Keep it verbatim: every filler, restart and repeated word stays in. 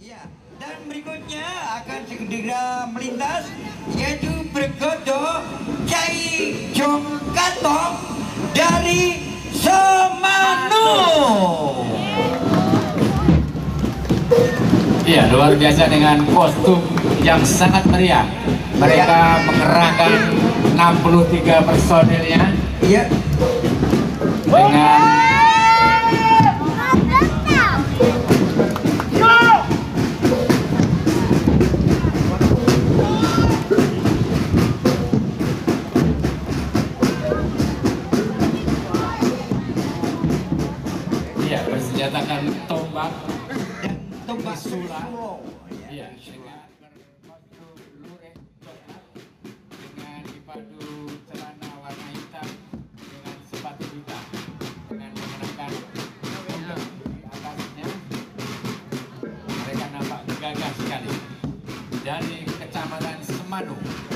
Ya, dan berikutnya akan segera melintas yaitu Bergodo Cai Jong Katong dari Semanu. Iya, luar biasa dengan kostum yang sangat meriah. Mereka ya. mengerahkan enam puluh tiga personilnya. Iya. Dengan Iya, bersenjatakan tombak dan tombak Sula. Iya, dengan berkostum lurik coklat dengan dipadu celana warna hitam dengan sepatu hitam dengan mengenakan tombak di atasnya. Mereka nampak gagah sekali dari Kecamatan Semanu.